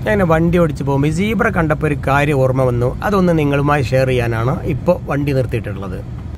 ഞാൻ വണ്ടി ഓടിച്ച് പോകുമ്പോൾ സീബ്ര കണ്ടപ്പോൾ ഒരു കാര്യം ഓർമ്മ വന്നു. അതൊന്ന് നിങ്ങളുമായി ഷെയർ ചെയ്യാനാണ് ഇപ്പോൾ വണ്ടി നിർത്തിയിട്ടുള്ളത്.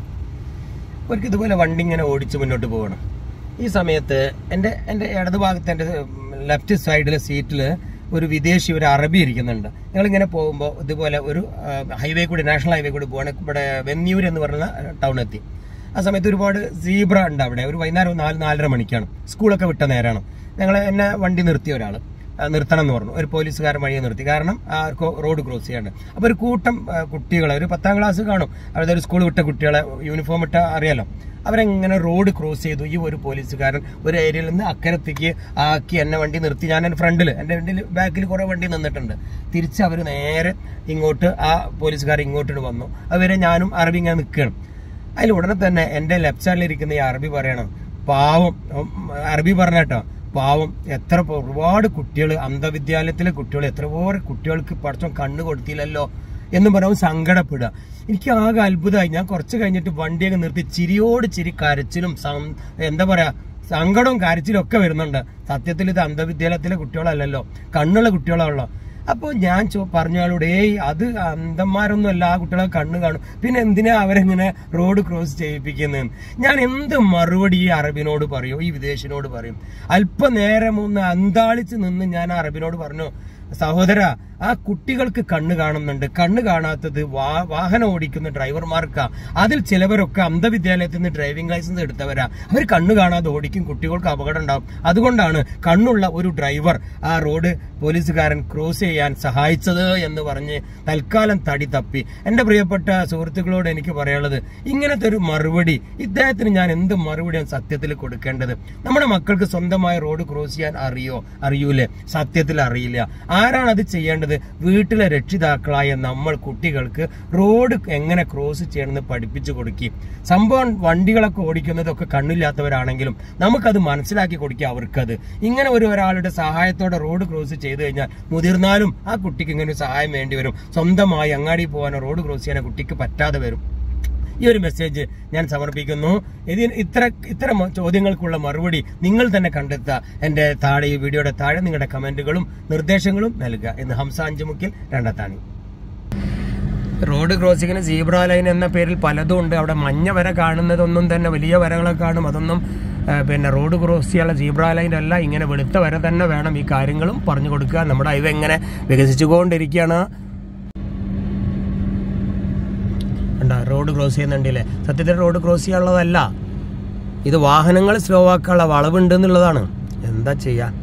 ഒരിക്കൽ ഇതുപോലെ വണ്ടി ഇങ്ങനെ ഓടിച്ച് മുന്നോട്ട് പോകണം. ഈ സമയത്ത് എൻ്റെ ഇടതുഭാഗത്ത് എൻ്റെ ലെഫ്റ്റ് സൈഡിലെ സീറ്റിൽ ഒരു വിദേശി, ഒരു അറബി ഇരിക്കുന്നുണ്ട്. ഞങ്ങളിങ്ങനെ പോകുമ്പോൾ ഇതുപോലെ ഒരു ഹൈവേ കൂടി, നാഷണൽ ഹൈവേ കൂടി പോവാണ്. ഇവിടെ വെന്നിയൂർ എന്ന് പറയുന്ന ടൗണെത്തി. ആ സമയത്ത് ഒരുപാട് സീബ്ര ഉണ്ട് അവിടെ. ഒരു വൈകുന്നേരം 4-4:30 മണിക്കാണ്, സ്കൂളൊക്കെ വിട്ട നേരമാണ്. എന്നെ വണ്ടി നിർത്തിയ ഒരാൾ നിർത്തണം എന്ന് പറഞ്ഞു. ഒരു പോലീസുകാരൻ വഴിയെ നിർത്തി, കാരണം ആർക്കോ റോഡ് ക്രോസ് ചെയ്യാണ്ട്. അപ്പോൾ ഒരു കൂട്ടം കുട്ടികളെ, ഒരു 10ാം ക്ലാസ് കാണും, അതായത് ഒരു സ്കൂൾ വിട്ട കുട്ടികളെ, യൂണിഫോം ഇട്ട അറിയാലോ, അവരെങ്ങനെ റോഡ് ക്രോസ് ചെയ്തു. ഈ ഒരു പോലീസുകാരൻ ഒരു ഏരിയയിൽ നിന്ന് അക്കരത്തേക്ക് ആക്കി എന്നെ വണ്ടി നിർത്തി. ഞാൻ എൻ്റെ ഫ്രണ്ടിൽ, എൻ്റെ ബാക്കിൽ കുറേ വണ്ടി നിന്നിട്ടുണ്ട്. തിരിച്ച് അവർ നേരെ ഇങ്ങോട്ട്, ആ പോലീസുകാരൻ ഇങ്ങോട്ട് വന്നു. അതുവരെ ഞാനും അറബി ഇങ്ങനെ നിൽക്കണം. അതിൽ ഉടനെ തന്നെ എൻ്റെ ലെഫ്റ്റ് സൈഡിലിരിക്കുന്ന ഈ അറബി പറയണം, പാവം, അറബി പറഞ്ഞേട്ടോ, പാവം, ഒരുപാട് കുട്ടികൾ, അന്ധവിദ്യാലയത്തിലെ കുട്ടികൾ, എത്രയോ കുട്ടികൾക്ക് പഠിച്ചോ കണ്ണ് കൊടുത്തില്ലല്ലോ എന്ന് പറയുമ്പോൾ സങ്കടപ്പെടുക. എനിക്ക് ആകെ അത്ഭുതമായി. ഞാൻ കുറച്ച് കഴിഞ്ഞിട്ട് വണ്ടിയൊക്കെ നിർത്തി ചിരിയോട് ചിരി, കരച്ചിലും എന്താ പറയാ, സങ്കടവും കരച്ചിലും ഒക്കെ വരുന്നുണ്ട്. സത്യത്തിൽ ഇത് അന്ധവിദ്യാലയത്തിലെ കുട്ടികളല്ലല്ലോ, കണ്ണുള്ള കുട്ടികളാണല്ലോ. അപ്പോൾ ഞാൻ പറഞ്ഞയാളോട്, അത് അന്ധന്മാരൊന്നും അല്ല, ആ കുട്ടികളെ കണ്ണ് കാണും, പിന്നെ എന്തിനാ അവരെങ്ങനെ റോഡ് ക്രോസ് ചെയ്യിപ്പിക്കുന്നതെന്ന്. ഞാൻ എന്ത് മറുപടി ഈ അറബിനോട് പറയും, ഈ വിദേശിനോട് പറയും? അല്പനേരം ഒന്ന് അന്താളിച്ച് നിന്ന് ഞാൻ ആ അറബിനോട് പറഞ്ഞു, സഹോദര, ആ കുട്ടികൾക്ക് കണ്ണ് കാണുന്നുണ്ട്, കണ്ണ് കാണാത്തത് വാഹനം ഓടിക്കുന്ന ഡ്രൈവർമാർക്കാ. അതിൽ ചിലവരൊക്കെ അന്ധവിദ്യാലയത്തിൽ നിന്ന് ഡ്രൈവിംഗ് ലൈസൻസ് എടുത്തവരാ. അവർ കണ്ണ് കാണാതെ ഓടിക്കും, കുട്ടികൾക്ക് അപകടം ഉണ്ടാവും. അതുകൊണ്ടാണ് കണ്ണുള്ള ഒരു ഡ്രൈവർ ആ റോഡ് പോലീസുകാരൻ ക്രോസ് ചെയ്യാൻ സഹായിച്ചത് എന്ന് പറഞ്ഞ് തൽക്കാലം തടി തപ്പി. എൻ്റെ പ്രിയപ്പെട്ട സുഹൃത്തുക്കളോട് എനിക്ക് പറയാനുള്ളത്, ഇങ്ങനത്തെ ഒരു മറുപടി ഇദ്ദേഹത്തിന് ഞാൻ എന്ത് മറുപടിയാണ് സത്യത്തിൽ കൊടുക്കേണ്ടത്? നമ്മുടെ മക്കൾക്ക് സ്വന്തമായി റോഡ് ക്രോസ് ചെയ്യാൻ അറിയൂലേ? സത്യത്തിൽ അറിയില്ല. ആരാണ് അത് ചെയ്യേണ്ടത്? വീട്ടിലെ രക്ഷിതാക്കളായ നമ്മൾ കുട്ടികൾക്ക് റോഡ് എങ്ങനെ ക്രോസ് ചെയ്യണമെന്ന് പഠിപ്പിച്ചു കൊടുക്കുക. സംഭവം വണ്ടികളൊക്കെ ഓടിക്കുന്നതൊക്കെ കണ്ണില്ലാത്തവരാണെങ്കിലും നമുക്കത് മനസ്സിലാക്കി കൊടുക്കുക അവർക്കത്. ഇങ്ങനെ ഒരാളുടെ സഹായത്തോടെ റോഡ് ക്രോസ് ചെയ്തു കഴിഞ്ഞാൽ മുതിർന്നാലും ആ കുട്ടിക്ക് ഇങ്ങനെ ഒരു സഹായം വേണ്ടി വരും. സ്വന്തമായി അങ്ങാടി പോകാനോ റോഡ് ക്രോസ് ചെയ്യാനോ കുട്ടിക്ക് പറ്റാതെ വരും. ഈ ഒരു മെസ്സേജ് ഞാൻ സമർപ്പിക്കുന്നു. ഇത്തരം ചോദ്യങ്ങൾക്കുള്ള മറുപടി നിങ്ങൾ തന്നെ കണ്ടെത്തുക. എൻ്റെ താഴെ, ഈ വീഡിയോയുടെ താഴെ നിങ്ങളുടെ കമന്റുകളും നിർദ്ദേശങ്ങളും നൽകുക എന്ന് ഹംസ അഞ്ചുമുക്കിൽ രണ്ടത്താണി. റോഡ് ക്രോസിങ്ങിന് സീബ്ര ലൈൻ എന്ന പേരിൽ പലതും ഉണ്ട്. അവിടെ മഞ്ഞ വര കാണുന്നതൊന്നും തന്നെ വലിയ വരകളൊക്കെ കാണും. അതൊന്നും പിന്നെ റോഡ് ക്രോസ് ചെയ്യാനുള്ള സീബ്ര ലൈൻ അല്ല. ഇങ്ങനെ വെളുത്ത വര തന്നെ വേണം. ഈ കാര്യങ്ങളും പറഞ്ഞു കൊടുക്കുക. നമ്മുടെ ഹൈവേ എങ്ങനെ വികസിച്ചുകൊണ്ടിരിക്കുകയാണ്. Road cross ചെയ്യുന്നുണ്ടല്ലേ? സത്യത്തിൽ റോഡ് ക്രോസ് ചെയ്യാനുള്ളതല്ല ഇത്. വാഹനങ്ങൾ സ്ലോ ആക്കാനുള്ള വളവുണ്ട് എന്നുള്ളതാണ്. എന്താ ചെയ്യാ?